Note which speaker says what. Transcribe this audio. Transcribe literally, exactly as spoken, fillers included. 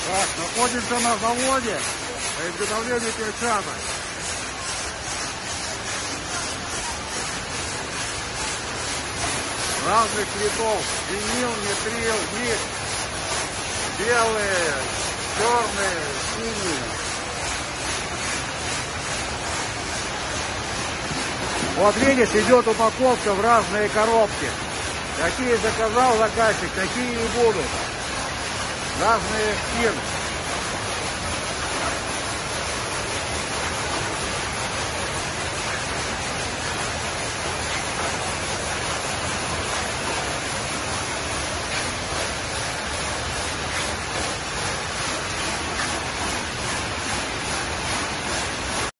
Speaker 1: Так, находимся на заводе по изготовлению перчаток. Разных цветов. Винил, метрил, ник. Белые, черные, синие. Вот видишь, идет упаковка в разные коробки. Какие заказал заказчик, такие и будут. Разные фирмы.